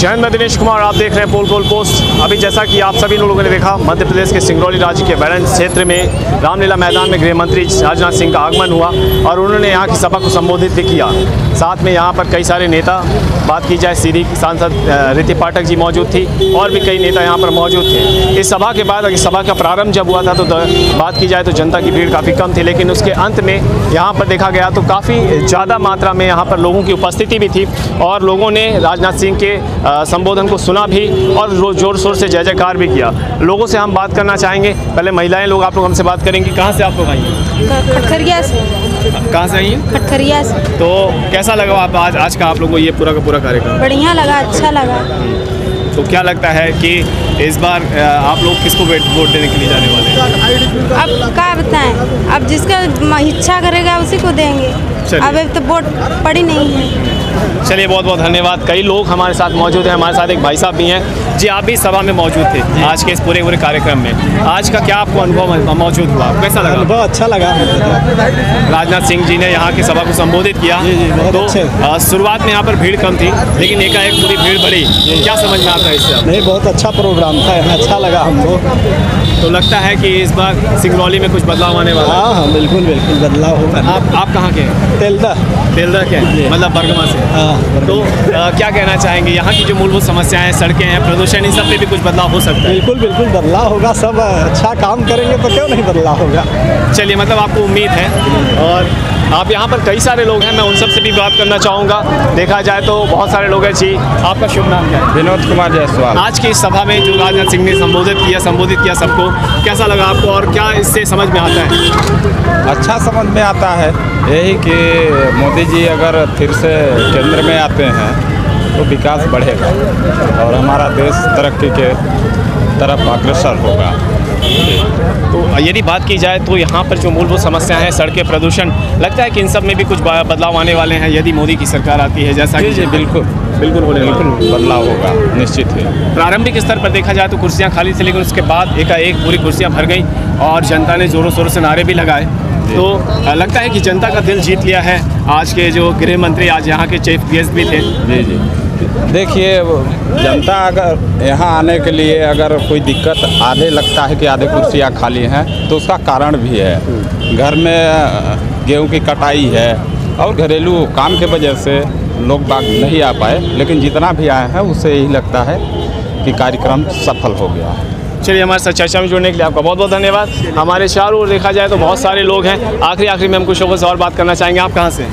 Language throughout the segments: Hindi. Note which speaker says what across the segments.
Speaker 1: जय हिंद, मैं दिनेश कुमार, आप देख रहे हैं पोल पोस्ट। अभी जैसा कि आप सभी लोगों ने देखा, मध्य प्रदेश के सिंगरौली राज्य के बैरन क्षेत्र में रामलीला मैदान में गृह मंत्री राजनाथ सिंह का आगमन हुआ और उन्होंने यहाँ की सभा को संबोधित भी किया। साथ में यहाँ पर कई सारे नेता, बात की जाए सीधी सांसद रीति पाठक जी मौजूद थी और भी कई नेता यहाँ पर मौजूद थे। इस सभा के बाद, सभा का प्रारंभ जब हुआ था तो बात की जाए तो जनता की भीड़ काफ़ी कम थी, लेकिन उसके अंत में यहाँ पर देखा गया तो काफ़ी ज़्यादा मात्रा में यहाँ पर लोगों की उपस्थिति भी थी और लोगों ने राजनाथ सिंह के संबोधन को सुना भी और जोर शोर से जय जयकार भी किया। लोगों से हम बात करना चाहेंगे। पहले महिलाएं लोग, आप लोग हमसे बात करेंगे। कहाँ से आप लोग आई हैं?
Speaker 2: खटखरिया से।
Speaker 1: कहाँ से आई हैं?
Speaker 2: खटखरिया से।
Speaker 1: तो कैसा लगा आप आज का आप लोगों को ये पूरा का पूरा कार्यक्रम?
Speaker 2: बढ़िया लगा, अच्छा लगा।
Speaker 1: तो क्या लगता है कि इस बार आप लोग किसको वोट देने के लिए जाने वाले हैं?
Speaker 2: अब क्या बताएं, अब जिसका इच्छा करेगा उसी को देंगे। अब तो वोट पड़ी नहीं है।
Speaker 1: चलिए, बहुत बहुत धन्यवाद। कई लोग हमारे साथ मौजूद हैं। हमारे साथ एक भाई साहब भी हैं। जी, आप भी सभा में मौजूद थे आज के इस पूरे कार्यक्रम में। आज का क्या आपको अनुभव मौजूद हुआ, कैसा लगा?
Speaker 3: बहुत अच्छा लगा।
Speaker 1: राजनाथ सिंह जी ने यहाँ की सभा को संबोधित किया। तो शुरुआत में यहाँ पर भीड़ कम थी, लेकिन एकाएक पूरी भीड़ बढ़ी। क्या समझ में आता है इससे?
Speaker 3: नहीं, बहुत अच्छा प्रोग्राम था, अच्छा लगा हमको।
Speaker 1: तो लगता है कि इस बार सिंगरौली में कुछ बदलाव आने वाला है?
Speaker 3: हाँ, बिल्कुल बदलाव होगा।
Speaker 1: आप कहाँ के हैं? तेलदा के, मतलब बरगमा से।
Speaker 3: हाँ।
Speaker 1: तो क्या कहना चाहेंगे, यहाँ की जो मूलभूत समस्याएं हैं, सड़कें हैं, प्रदूषण, इन सब पे भी कुछ बदलाव हो सकता है?
Speaker 3: बिल्कुल बदलाव होगा। सब अच्छा काम करेंगे तो क्यों नहीं बदलाव होगा।
Speaker 1: चलिए, मतलब आपको उम्मीद है। और आप यहाँ पर कई सारे लोग हैं, मैं उन सब से भी बात करना चाहूँगा। देखा जाए तो बहुत सारे लोग हैं। जी, आपका शुभ नाम क्या है?
Speaker 4: विनोद कुमार जायसवाल।
Speaker 1: आज की इस सभा में जो राजनाथ सिंह ने संबोधित किया सबको, कैसा लगा आपको और क्या इससे समझ में आता है?
Speaker 4: अच्छा समझ में आता है यही कि मोदी जी अगर फिर से केंद्र में आते हैं तो विकास बढ़ेगा और हमारा देश तरक्की के तरफ अग्रसर होगा।
Speaker 1: तो यदि बात की जाए तो यहाँ पर जो मूलभूत समस्या है, सड़कें, प्रदूषण, लगता है कि इन सब में भी कुछ बदलाव आने वाले हैं यदि मोदी की सरकार आती है, जैसा कि?
Speaker 4: जी, बिल्कुल बदलाव होगा, निश्चित है।
Speaker 1: प्रारंभिक स्तर पर देखा जाए तो कुर्सियाँ खाली थी, लेकिन उसके बाद एकाएक पूरी कुर्सियाँ भर गई और जनता ने ज़ोरों शोरों से नारे भी लगाए। तो लगता है कि जनता का दिल जीत लिया है। आज के जो गृह मंत्री आज यहाँ के चीफ गेस्ट भी थे।
Speaker 4: जी, देखिए, जनता अगर यहाँ आने के लिए अगर कोई दिक्कत आधे लगता है कि आधे कुर्सियाँ खाली हैं तो उसका कारण भी है। घर में गेहूं की कटाई है और घरेलू काम के वजह से लोग बाग नहीं आ पाए, लेकिन जितना भी आए हैं उससे यही लगता है कि कार्यक्रम सफल हो गया है।
Speaker 1: चलिए, हमारे साथ चर्चा में जुड़ने के लिए आपका बहुत बहुत धन्यवाद। हमारे चारों ओर देखा जाए तो बहुत सारे लोग हैं। आखिरी में हम कुछ लोगों से और बात करना चाहेंगे। आप कहाँ से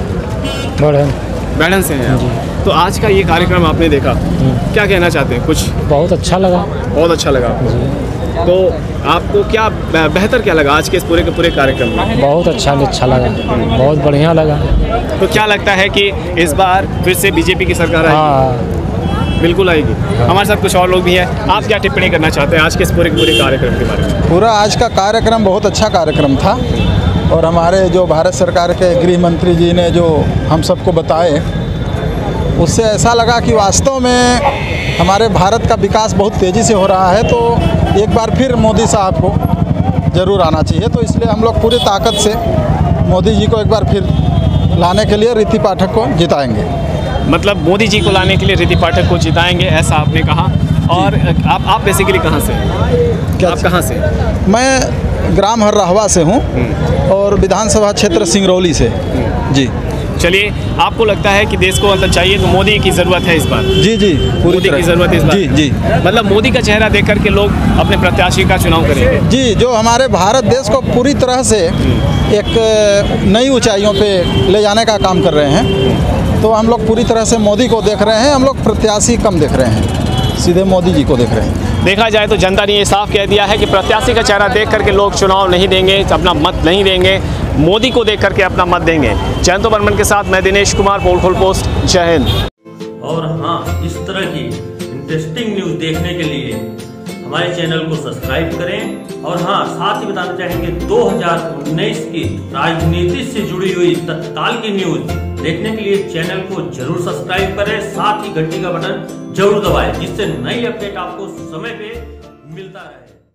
Speaker 1: हैं? बैरन से हैं। तो आज का ये कार्यक्रम आपने देखा, क्या कहना चाहते हैं? कुछ
Speaker 3: बहुत अच्छा लगा।
Speaker 1: बहुत अच्छा लगा। तो आपको क्या बेहतर क्या लगा आज के इस पूरे कार्यक्रम में?
Speaker 3: बहुत अच्छा लगा, बहुत बढ़िया लगा।
Speaker 1: तो क्या लगता है कि इस बार फिर से बीजेपी की सरकार आएगी?
Speaker 3: हाँ,
Speaker 1: बिल्कुल आएगी। हमारे साथ कुछ और लोग भी हैं। आप क्या टिप्पणी करना चाहते हैं आज के इस पूरे कार्यक्रम के बारे में?
Speaker 5: पूरा आज का कार्यक्रम बहुत अच्छा कार्यक्रम था और हमारे जो भारत सरकार के गृह मंत्री जी ने जो हम सबको बताए, उससे ऐसा लगा कि वास्तव में हमारे भारत का विकास बहुत तेज़ी से हो रहा है। तो एक बार फिर मोदी साहब को ज़रूर आना चाहिए। तो इसलिए हम लोग पूरी ताकत से मोदी जी को एक बार फिर लाने के लिए रीति पाठक को जिताएंगे।
Speaker 1: मतलब मोदी जी को लाने के लिए रीति पाठक को जिताएंगे, ऐसा आपने कहा। और आप बेसिकली कहाँ से? आप कहाँ से?
Speaker 5: मैं ग्राम हर्राहवा से हूँ और विधानसभा क्षेत्र सिंगरौली से। जी।
Speaker 1: चलिए, आपको लगता है कि देश को मतलब चाहिए तो मोदी की ज़रूरत है इस बार?
Speaker 5: जी, पूरी
Speaker 1: मोदी की ज़रूरत है इस बार।
Speaker 5: जी। मतलब
Speaker 1: मोदी का चेहरा देख करके लोग अपने प्रत्याशी का चुनाव करेंगे।
Speaker 5: जी, जो हमारे भारत देश को पूरी तरह से एक नई ऊंचाइयों पे ले जाने का काम कर रहे हैं। तो हम लोग पूरी तरह से मोदी को देख रहे हैं। हम लोग प्रत्याशी कम देख रहे हैं, सीधे मोदी जी को देख रहे हैं।
Speaker 1: देखा जाए तो जनता ने ये साफ कह दिया है कि प्रत्याशी का चेहरा देख करके लोग चुनाव नहीं देंगे, अपना मत नहीं देंगे, मोदी को देख करके अपना मत देंगे। जयंत बर्मन के साथ मैं दिनेश कुमार, पोल पोस्ट। जय हिंद।
Speaker 6: और हाँ, इस तरह की इंटरेस्टिंग न्यूज़ देखने के लिए हमारे चैनल को सब्सक्राइब करें। और हाँ, साथ ही बताना चाहेंगे 2019 की राजनीति से जुड़ी हुई तत्काल की न्यूज़ देखने के लिए चैनल को जरूर सब्सक्राइब करें। साथ ही घंटी का बटन जरूर दबाएं, जिससे नई अपडेट आपको समय पे मिलता रहे।